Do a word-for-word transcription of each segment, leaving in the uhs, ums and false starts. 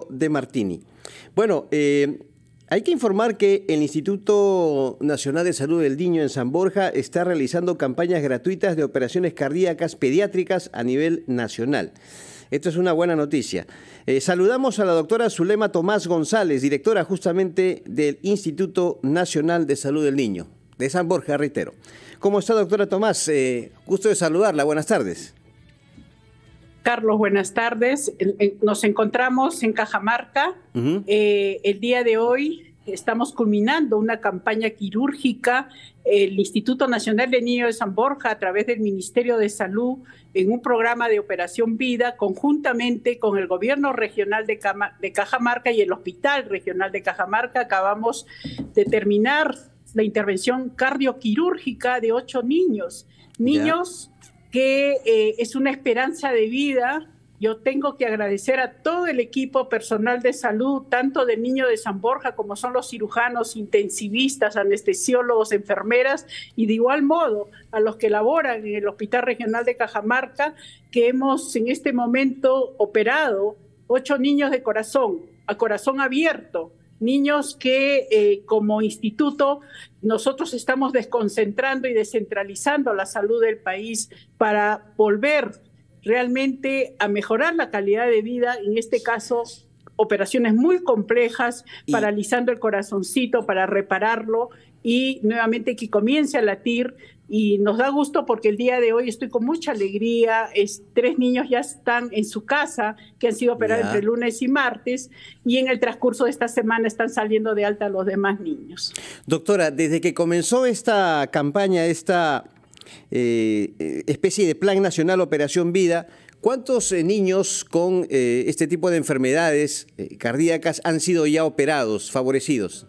De Martini. Bueno, eh, hay que informar que el Instituto Nacional de Salud del Niño en San Borja está realizando campañas gratuitas de operaciones cardíacas pediátricas a nivel nacional. Esto es una buena noticia. Eh, saludamos a la doctora Zulema Tomás González, directora justamente del Instituto Nacional de Salud del Niño, de San Borja, reitero. ¿Cómo está, doctora Tomás? Eh, gusto de saludarla. Buenas tardes. Carlos, buenas tardes. Nos encontramos en Cajamarca. Uh-huh. eh, el día de hoy estamos culminando una campaña quirúrgica. El Instituto Nacional del Niño de San Borja, a través del Ministerio de Salud, en un programa de Operación Vida, conjuntamente con el Gobierno Regional de, Cama, de Cajamarca y el Hospital Regional de Cajamarca, acabamos de terminar la intervención cardioquirúrgica de ocho niños. Niños yeah. que eh, es una esperanza de vida. Yo tengo que agradecer a todo el equipo personal de salud, tanto del Niño de San Borja, como son los cirujanos, intensivistas, anestesiólogos, enfermeras, y de igual modo a los que laboran en el Hospital Regional de Cajamarca, que hemos en este momento operado ocho niños de corazón, a corazón abierto, niños que eh, como instituto nosotros estamos desconcentrando y descentralizando la salud del país para volver realmente a mejorar la calidad de vida, en este caso operaciones muy complejas, y paralizando el corazoncito para repararlo y nuevamente que comience a latir. Y nos da gusto porque el día de hoy estoy con mucha alegría. Es, tres niños ya están en su casa, que han sido operados yeah. entre lunes y martes, y en el transcurso de esta semana están saliendo de alta los demás niños. Doctora, desde que comenzó esta campaña, esta eh, especie de Plan Nacional Operación Vida, ¿cuántos eh, niños con eh, este tipo de enfermedades eh, cardíacas han sido ya operados, favorecidos?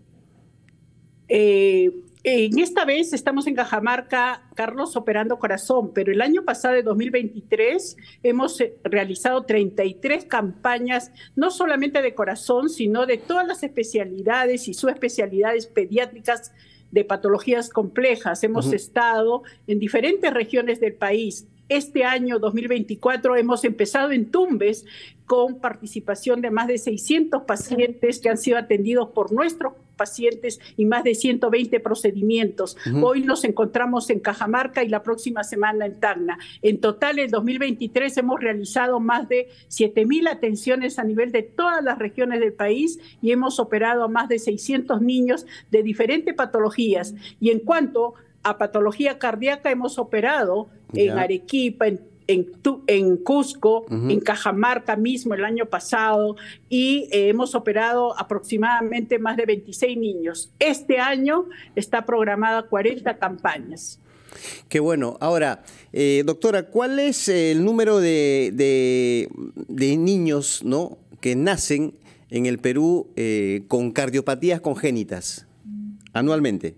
Eh... En esta vez estamos en Cajamarca, Carlos, operando corazón, pero el año pasado, de dos mil veintitrés, hemos realizado treinta y tres campañas, no solamente de corazón, sino de todas las especialidades y subespecialidades pediátricas de patologías complejas. Hemos uh-huh. estado en diferentes regiones del país. Este año, dos mil veinticuatro, hemos empezado en Tumbes con participación de más de seiscientos pacientes que han sido atendidos por nuestros pacientes y más de ciento veinte procedimientos. Uh-huh. Hoy nos encontramos en Cajamarca y la próxima semana en Tacna. En total, en dos mil veintitrés hemos realizado más de siete mil atenciones a nivel de todas las regiones del país y hemos operado a más de seiscientos niños de diferentes patologías. Y en cuanto a patología cardíaca, hemos operado yeah. en Arequipa, en En, en Cusco, uh-huh. en Cajamarca mismo el año pasado, y eh, hemos operado aproximadamente más de veintiséis niños. Este año está programada cuarenta campañas. Qué bueno. Ahora, eh, doctora, ¿cuál es el número de, de, de niños, ¿no?, que nacen en el Perú eh, con cardiopatías congénitas anualmente?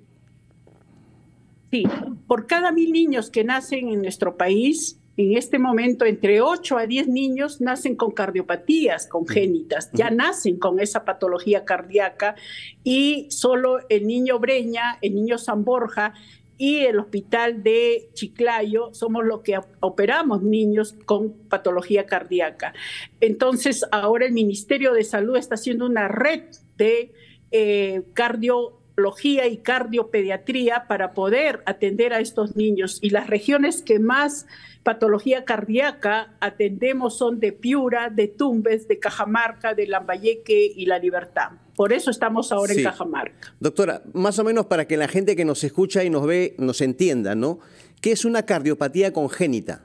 Sí, por cada mil niños que nacen en nuestro país, en este momento, entre ocho a diez niños nacen con cardiopatías congénitas, ya nacen con esa patología cardíaca, y solo el niño Breña, el niño San Borja y el hospital de Chiclayo somos los que operamos niños con patología cardíaca. Entonces, ahora el Ministerio de Salud está haciendo una red de eh, cardio y cardiopediatría para poder atender a estos niños, y las regiones que más patología cardíaca atendemos son de Piura, de Tumbes, de Cajamarca, de Lambayeque y La Libertad. Por eso estamos ahora sí. en Cajamarca. Doctora, más o menos para que la gente que nos escucha y nos ve nos entienda, ¿no?, ¿qué es una cardiopatía congénita?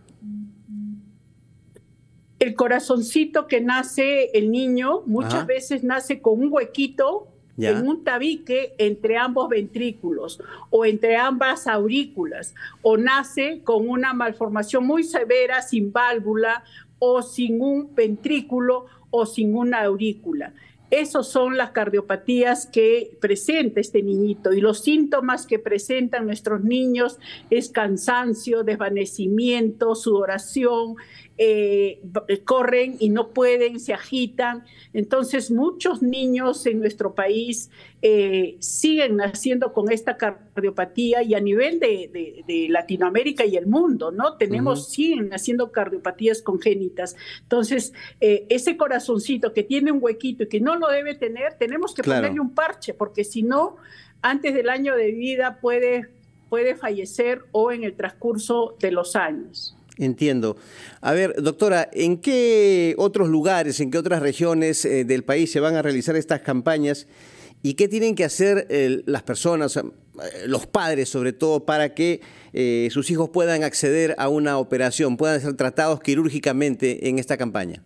El corazoncito que nace el niño muchas Ajá. veces nace con un huequito Ya. en un tabique entre ambos ventrículos o entre ambas aurículas, o nace con una malformación muy severa, sin válvula o sin un ventrículo o sin una aurícula. Esas son las cardiopatías que presenta este niñito, y los síntomas que presentan nuestros niños es cansancio, desvanecimiento, sudoración, eh, corren y no pueden, se agitan. Entonces, muchos niños en nuestro país eh, siguen naciendo con esta cardiopatía y a nivel de, de, de Latinoamérica y el mundo, ¿no? Tenemos, uh-huh. siguen naciendo cardiopatías congénitas. Entonces, eh, ese corazoncito que tiene un huequito y que no lo debe tener, tenemos que claro. ponerle un parche, porque si no, antes del año de vida puede, puede fallecer o en el transcurso de los años. Entiendo. A ver, doctora, ¿en qué otros lugares, en qué otras regiones eh, del país se van a realizar estas campañas y qué tienen que hacer eh, las personas, eh, los padres sobre todo, para que eh, sus hijos puedan acceder a una operación, puedan ser tratados quirúrgicamente en esta campaña?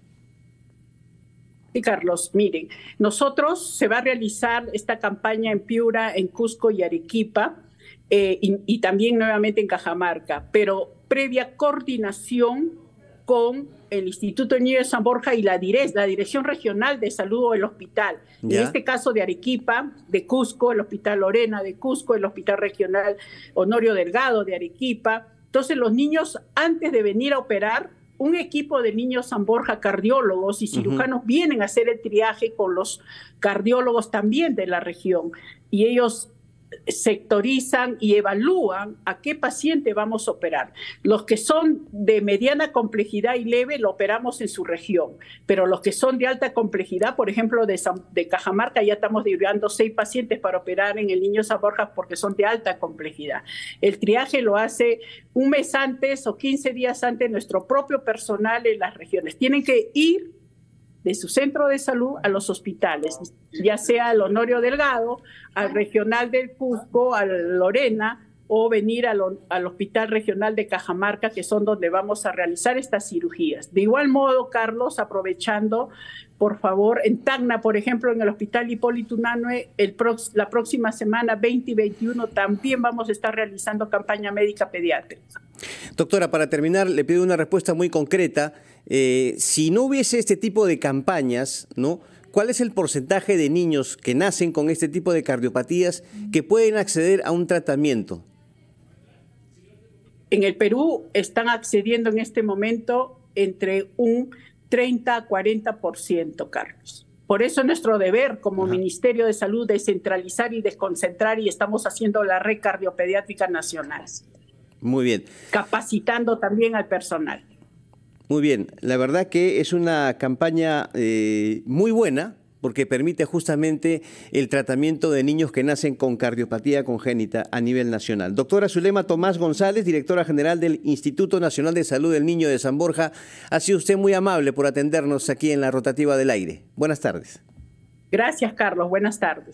Sí, Carlos, miren, nosotros se va a realizar esta campaña en Piura, en Cusco y Arequipa, eh, y, y también nuevamente en Cajamarca, pero previa coordinación con el Instituto Niño de San Borja y la DIRES, la Dirección Regional de Salud o el hospital. ¿Ya? En este caso de Arequipa, de Cusco, el Hospital Lorena de Cusco, el Hospital Regional Honorio Delgado de Arequipa. Entonces los niños, antes de venir a operar, un equipo de niños San Borja, cardiólogos y cirujanos, uh-huh. vienen a hacer el triaje con los cardiólogos también de la región. Y ellos sectorizan y evalúan a qué paciente vamos a operar. Los que son de mediana complejidad y leve lo operamos en su región, pero los que son de alta complejidad, por ejemplo, de, San, de Cajamarca, ya estamos derivando seis pacientes para operar en el Niño San Borja porque son de alta complejidad. El triaje lo hace un mes antes o quince días antes nuestro propio personal en las regiones. Tienen que ir de su centro de salud a los hospitales, ya sea al Honorio Delgado, al Regional del Cusco, al Lorena, o venir al, al Hospital Regional de Cajamarca, que son donde vamos a realizar estas cirugías. De igual modo, Carlos, aprovechando, por favor, en Tacna, por ejemplo, en el Hospital Hipólito Unanue, el prox, la próxima semana, veinte y veintiuno, también vamos a estar realizando campaña médica pediátrica. Doctora, para terminar, le pido una respuesta muy concreta. Eh, si no hubiese este tipo de campañas, ¿no?, ¿cuál es el porcentaje de niños que nacen con este tipo de cardiopatías que pueden acceder a un tratamiento? En el Perú están accediendo en este momento entre un treinta a cuarenta por ciento, Carlos. Por eso es nuestro deber como Ajá. Ministerio de Salud descentralizar y desconcentrar, y estamos haciendo la red cardiopediátrica nacional. Muy bien. Capacitando también al personal. Muy bien, la verdad que es una campaña eh, muy buena porque permite justamente el tratamiento de niños que nacen con cardiopatía congénita a nivel nacional. Doctora Zulema Tomás González, directora general del Instituto Nacional de Salud del Niño de San Borja, ha sido usted muy amable por atendernos aquí en la Rotativa del Aire. Buenas tardes. Gracias, Carlos. Buenas tardes.